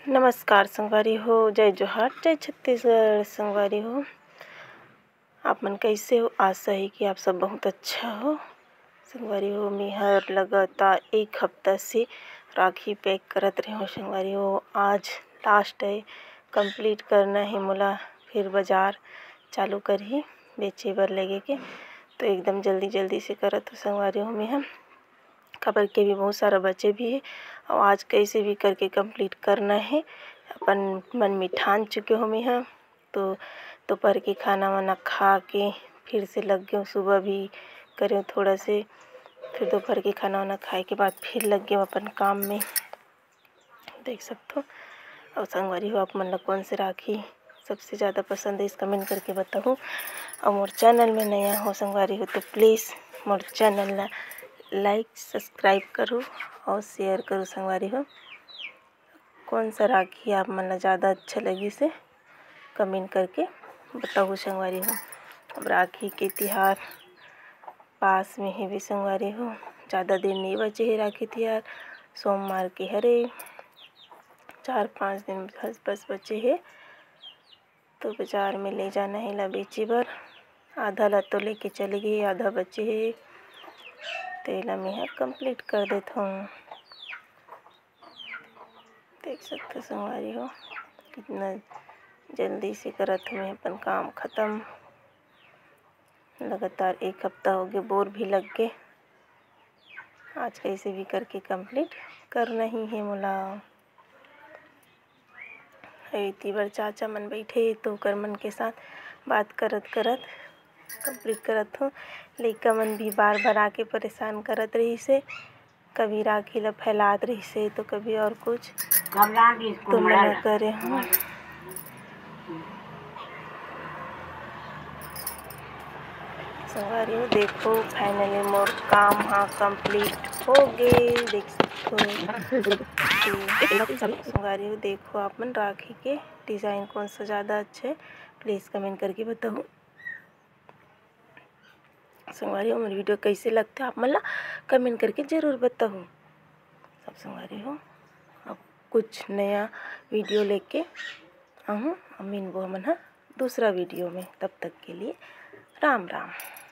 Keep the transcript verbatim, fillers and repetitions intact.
नमस्कार संगवारी हो, जय जोहार, जय छत्तीसगढ़। संगवारी हो, आप मन कैसे हो? आशा है कि आप सब बहुत अच्छा हो। संगवारी हो, मैं हर लगातार एक हफ्ता से राखी पैक करत रही हूँ। संगवारी हो, आज लास्ट है, कंप्लीट करना है मोला। फिर बाज़ार चालू करही बेचे बर लगे के, तो एकदम जल्दी जल्दी से करत हो संगवारी हो। मैं हम खबर के भी बहुत सारा बचे भी है और आज कैसे भी करके कंप्लीट करना है। अपन मन में ठान चुके हो मैं हाँ। तो दोपहर के खाना वाना खा के फिर से लग गए। सुबह भी करे थोड़ा से, फिर दोपहर के खाना वाना खाए के बाद फिर लग गए अपन काम में, देख सकते हो। और संगवारी हो, आप मन ला कौन से राखी सबसे ज़्यादा पसंद है, इस कमेंट करके बताओ। और मोर चैनल में नया हो संगवारी हो तो प्लीज़ मोर चैनल ला लाइक सब्सक्राइब करो और शेयर करो। संगवारी हो, कौन सा राखी आप मन ला ज़्यादा अच्छा लगी से कमेंट करके बताओ संगवारी हो। अब राखी के तिहार पास में है भी संगवारी हो, ज़्यादा दिन नहीं बचे है राखी तिहार। सोमवार के हरे चार पाँच दिन बस बस बचे है, तो बाज़ार में ले जाना है ला बेचे बर। आधा ला तो लेके चले गए, आधा बचे है, तेला मैं यहाँ कंप्लीट कर देता हूँ। देख सकते संगवारी हो, कितना जल्दी से करत हूँ मैं अपन काम ख़त्म। लगातार एक हफ्ता हो गया, बोर भी लग गए। आज कैसे भी करके कंप्लीट करना ही है मोला। इतनी बार चाचा मन बैठे तो कर मन के साथ बात करत करत कंप्लीट करत हूँ। लइका मन भी बार बार आके परेशान करत रही से, कभी राखी ला फैलात रही से तो कभी और कुछ, तो मना करे हूँ। संगवारी हो, देखो फाइनली मोर काम हाँ कंप्लीट हो गए, देख सकते हो। संगवारी हो, देखो आप मन राखी के डिज़ाइन कौन सा ज़्यादा अच्छा है, प्लीज़ कमेंट करके बताओ। संगवारी हो, मेरी वीडियो कैसे लगता है आप मन ला कमेंट करके ज़रूर बताओ। सब संगवारी हो, अब कुछ नया वीडियो लेके आऊँ अमीन वो मन दूसरा वीडियो में। तब तक के लिए राम राम।